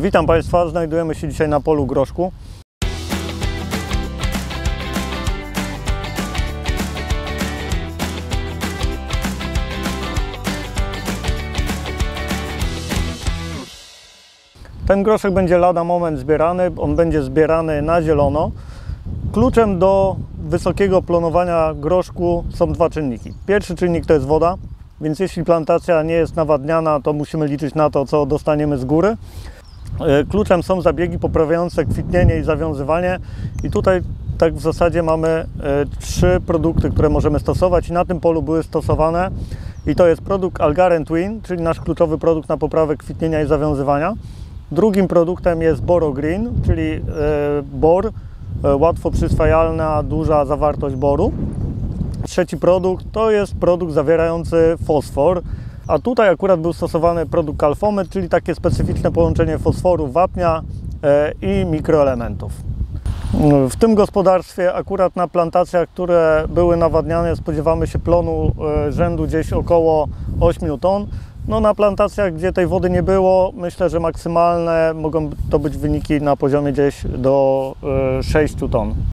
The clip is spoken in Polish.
Witam Państwa, znajdujemy się dzisiaj na polu groszku. Ten groszek będzie lada moment zbierany, on będzie zbierany na zielono. Kluczem do wysokiego plonowania groszku są dwa czynniki. Pierwszy czynnik to jest woda, więc jeśli plantacja nie jest nawadniana, to musimy liczyć na to, co dostaniemy z góry. Kluczem są zabiegi poprawiające kwitnienie i zawiązywanie i tutaj tak w zasadzie mamy trzy produkty, które możemy stosować i na tym polu były stosowane i to jest produkt Algaren Twin, czyli nasz kluczowy produkt na poprawę kwitnienia i zawiązywania. Drugim produktem jest Boro Green, czyli bor, łatwo przyswajalna, duża zawartość boru. Trzeci produkt to jest produkt zawierający fosfor, a tutaj akurat był stosowany produkt Calfomet, czyli takie specyficzne połączenie fosforu, wapnia i mikroelementów. W tym gospodarstwie akurat na plantacjach, które były nawadniane, spodziewamy się plonu rzędu gdzieś około 8 ton. No na plantacjach, gdzie tej wody nie było, myślę, że maksymalne mogą to być wyniki na poziomie gdzieś do 6 ton.